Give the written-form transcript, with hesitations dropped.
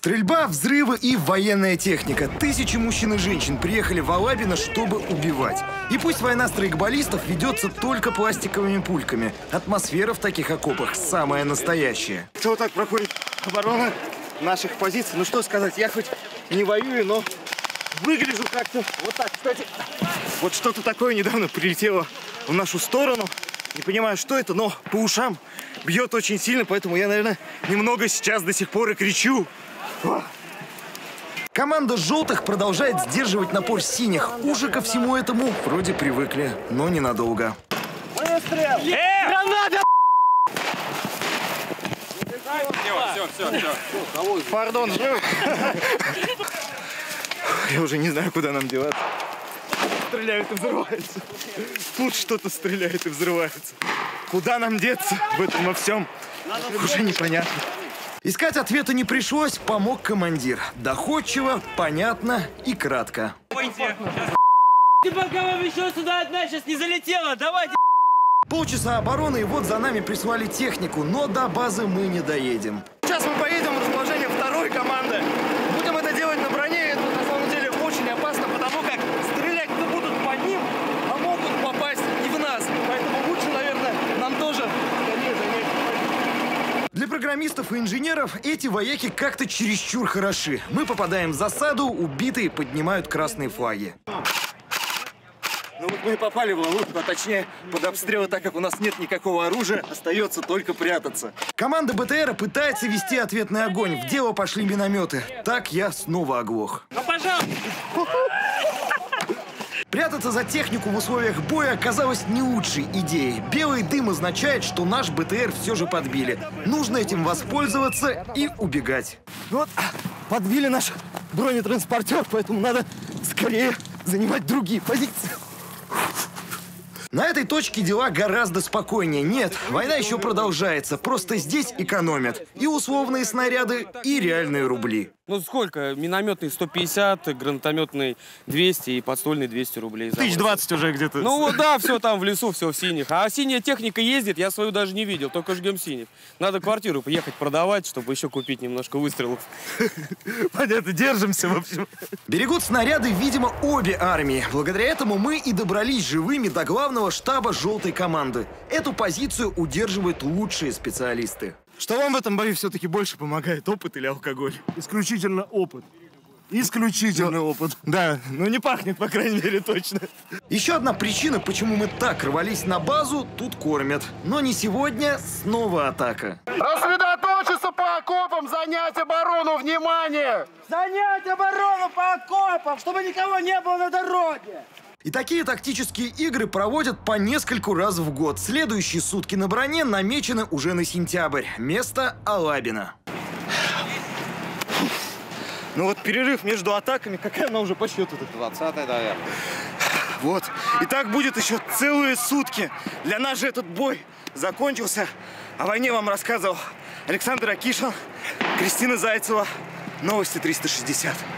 Стрельба, взрывы и военная техника. Тысячи мужчин и женщин приехали в Алабино, чтобы убивать. И пусть война страйкболистов ведется только пластиковыми пульками, атмосфера в таких окопах самая настоящая. Вот так проходит оборона наших позиций. Ну что сказать, я хоть не воюю, но выгляжу как-то вот так. Кстати, вот что-то такое недавно прилетело в нашу сторону. Не понимаю, что это, но по ушам бьет очень сильно, поэтому я, наверное, немного сейчас до сих пор и кричу. Команда желтых продолжает сдерживать напор синих. Уже ко всему этому вроде привыкли, но ненадолго. Выстрел! Граната! Все. Пардон, я уже не знаю, куда нам деваться. Стреляют и взрываются. Тут что-то стреляет и взрывается. Куда нам деться в этом во всем? Уже непонятно. Искать ответа не пришлось, помог командир. Доходчиво, понятно и кратко. Ты пока вам еще сюда одна сейчас не залетела, давайте. Полчаса обороны, и вот за нами прислали технику, но до базы мы не доедем. Сейчас мы поедем в расположение второй команды. Будем это делать на броне. Это на самом деле очень опасно, потому как стрелять-то будут по ним, а могут попасть и в нас. Поэтому лучше, наверное, нам тоже занять. Для программистов и инженеров эти вояки как-то чересчур хороши. Мы попадаем в засаду, убитые поднимают красные флаги. Ну вот мы и попали в ловушку, а точнее под обстрел, так как у нас нет никакого оружия, остается только прятаться. Команда БТРа пытается вести ответный огонь. В дело пошли минометы. Так я снова оглох. Ну, пожалуйста. Прятаться за технику в условиях боя оказалось не лучшей идеей. Белый дым означает, что наш БТР все же подбили. Нужно этим воспользоваться и убегать. Вот, подбили наш бронетранспортер, поэтому надо скорее занимать другие позиции. На этой точке дела гораздо спокойнее. Нет, война еще продолжается. Просто здесь экономят. И условные снаряды, и реальные рубли. Ну сколько? Минометный 150, гранатометный 200 и подствольный 200 рублей. 1020 уже где-то. Ну вот да, все там в лесу, все в синих. А синяя техника ездит, я свою даже не видел, только жгем синих. Надо квартиру поехать продавать, чтобы еще купить немножко выстрелов. Понятно, держимся, в общем. Берегут снаряды, видимо, обе армии. Благодаря этому мы и добрались живыми до главного штаба желтой команды. Эту позицию удерживают лучшие специалисты. Что вам в этом бою все-таки больше помогает, опыт или алкоголь? Исключительно опыт. Исключительный опыт. Да, ну не пахнет, по крайней мере, точно. Еще одна причина, почему мы так рвались на базу, тут кормят. Но не сегодня, снова атака. Рассредоточиться по окопам, занять оборону, внимание! Занять оборону по окопам, чтобы никого не было на дороге. И такие тактические игры проводят по нескольку раз в год. Следующие сутки на броне намечены уже на сентябрь. Место Алабино. Ну вот перерыв между атаками, какая она уже по счету? 20-й, наверное. Вот. И так будет еще целые сутки. Для нас же этот бой закончился. О войне вам рассказывал Александр Акишин, Кристина Зайцева. Новости 360.